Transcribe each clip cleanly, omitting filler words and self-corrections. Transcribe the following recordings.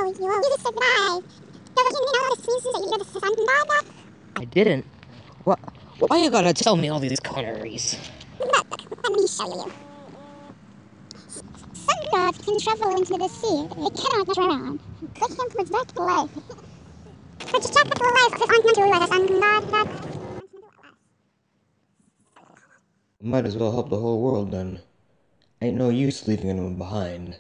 you will survive. Don't you know the species that you're the sun god? I didn't. What? Why you gotta tell me all these conneries? Look, let me show you. Sun gods can travel into the sea. They cannot drown. They can protect life. But to check the life of aren't known to as a sun god. Might as well help the whole world then. Ain't no use leaving anyone behind.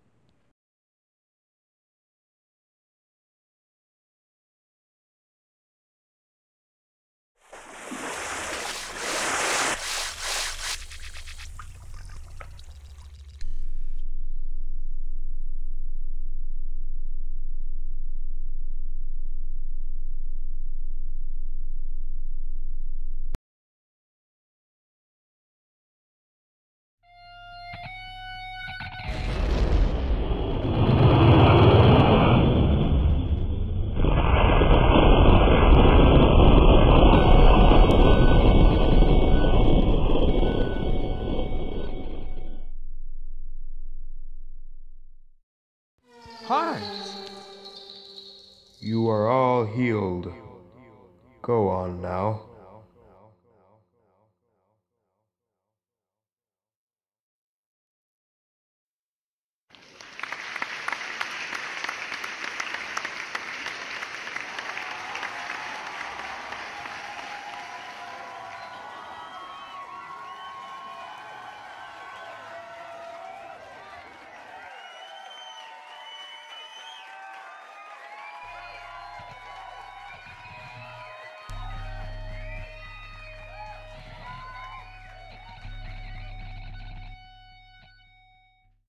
Hi. You are all healed. Go on now.